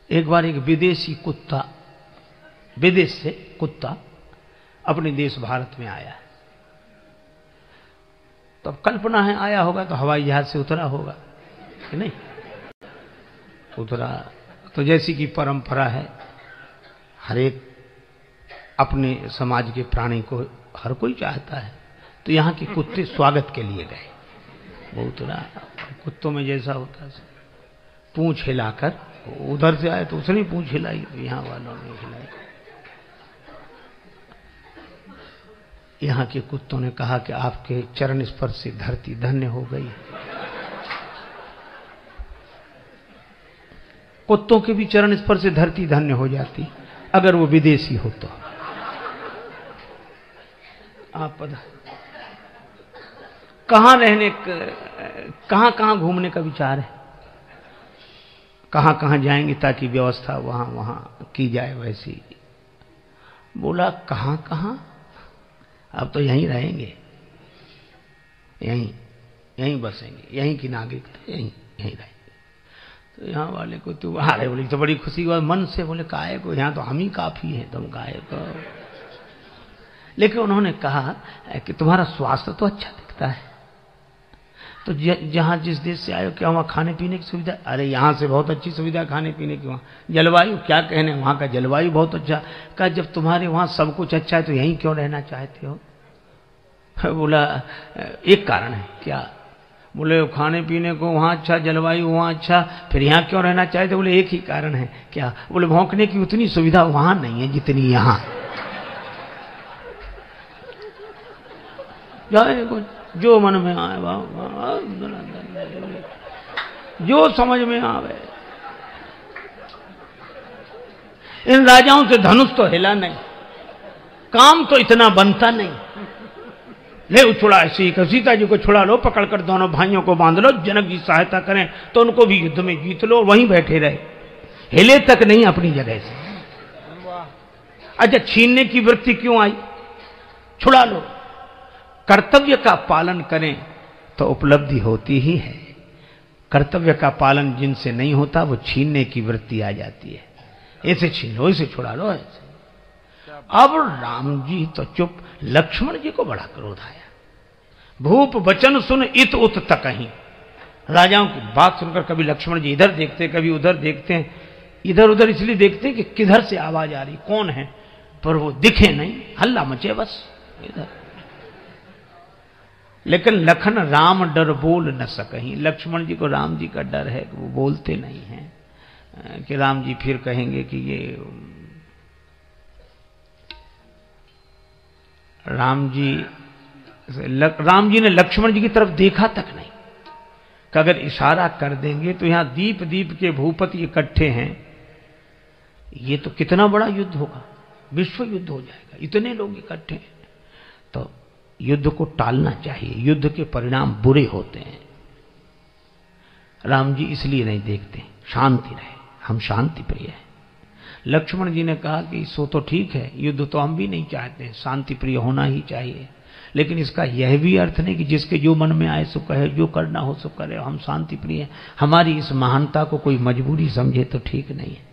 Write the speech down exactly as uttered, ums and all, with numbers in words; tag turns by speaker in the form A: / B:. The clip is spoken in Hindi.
A: एक बार एक विदेशी कुत्ता, विदेश से कुत्ता अपने देश भारत में आया। तो अब कल्पना है आया होगा तो हवाई जहाज से उतरा होगा कि नहीं? उतरा तो जैसी कि परंपरा है, हर एक अपने समाज के प्राणी को हर कोई चाहता है, तो यहाँ के कुत्ते स्वागत के लिए गए। वो उतरा, कुत्तों में जैसा होता है पूंछ हिलाकर, उधर से आए तो उसने पूंछ हिलाई, यहाँ वालों ने हिलाई। यहाँ के कुत्तों ने कहा कि आपके चरण स्पर्श से धरती धन्य हो गई। कुत्तों के भी चरण स्पर्श से धरती धन्य हो जाती अगर वो विदेशी हो तो। आप पता कहां रहने, कहां कहां घूमने का विचार है, कहां कहां जाएंगे ताकि व्यवस्था वहां वहां की जाए वैसी? बोला कहां कहां, अब तो यहीं रहेंगे, यहीं यहीं बसेंगे, यहीं की नागरिकता, यहीं यहीं रहेंगे। तो यहाँ वाले को तो आ रहे, बोले तो बड़ी खुशी हुआ मन से, बोले काहे को, यहाँ तो हम ही काफी हैं, तुम काहे को। लेकिन उन्होंने कहा कि तुम्हारा स्वास्थ्य तो अच्छा दिखता है, तो जहाँ जिस देश से आए हो क्या वहाँ खाने पीने की सुविधा? अरे यहाँ से बहुत अच्छी सुविधा खाने पीने की। वहाँ जलवायु क्या कहने, वहाँ का जलवायु बहुत अच्छा। कहा जब तुम्हारे वहाँ सब कुछ अच्छा है तो यहीं क्यों रहना चाहते हो? बोला एक कारण है। क्या? बोले खाने पीने को वहाँ अच्छा, जलवायु वहाँ अच्छा, फिर यहाँ क्यों रहना चाहते? बोले एक ही कारण है। क्या? बोले भौंकने की उतनी सुविधा वहाँ नहीं है जितनी यहाँ। जाए जो मन में आए, जो समझ में आवे। इन राजाओं से धनुष तो हिला नहीं, काम तो इतना बनता नहीं। ले उछुड़ा ऐसी, सीता जी को छुड़ा लो, पकड़कर दोनों भाइयों को बांध लो, जनक जी सहायता करें तो उनको भी युद्ध में जीत लो, वहीं बैठे रहे, हिले तक नहीं अपनी जगह से। अच्छा छीनने की वृत्ति क्यों आई? छुड़ा लो। कर्तव्य का पालन करें तो उपलब्धि होती ही है। कर्तव्य का पालन जिनसे नहीं होता वो छीनने की वृत्ति आ जाती है। ऐसे छीन लो, इसे छुड़ा लो, ऐसे। अब राम जी तो चुप, लक्ष्मण जी को बड़ा क्रोध आया। भूप वचन सुन इत उत तकहीं। राजाओं की बात सुनकर कभी लक्ष्मण जी इधर देखते, कभी उधर देखते हैं। इधर उधर इसलिए देखते हैं कि किधर से आवाज आ रही, कौन है, पर वो दिखे नहीं, हल्ला मचे बस इधर। लेकिन लखन राम डर बोल न सकहीं। लक्ष्मण जी को राम जी का डर है कि वो बोलते नहीं हैं कि राम जी फिर कहेंगे कि ये राम जी राम जी ने लक्ष्मण जी की तरफ देखा तक नहीं कि अगर इशारा कर देंगे तो यहां दीप दीप के भूपति इकट्ठे हैं, ये तो कितना बड़ा युद्ध होगा, विश्व युद्ध हो जाएगा, इतने लोग इकट्ठे हैं। तो युद्ध को टालना चाहिए, युद्ध के परिणाम बुरे होते हैं। राम जी इसलिए नहीं देखते, शांति रहे, हम शांति प्रिय हैं। लक्ष्मण जी ने कहा कि सो तो ठीक है, युद्ध तो हम भी नहीं चाहते, शांति प्रिय होना ही चाहिए, लेकिन इसका यह भी अर्थ नहीं कि जिसके जो मन में आए सो कहे, जो करना हो सो करे, हम शांति प्रिय हैं। हमारी इस महानता को कोई मजबूरी समझे तो ठीक नहीं है।